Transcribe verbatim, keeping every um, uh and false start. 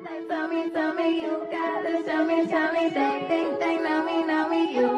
Tell me, tell me, you gotta show me, tell me, they think they know me, know me, you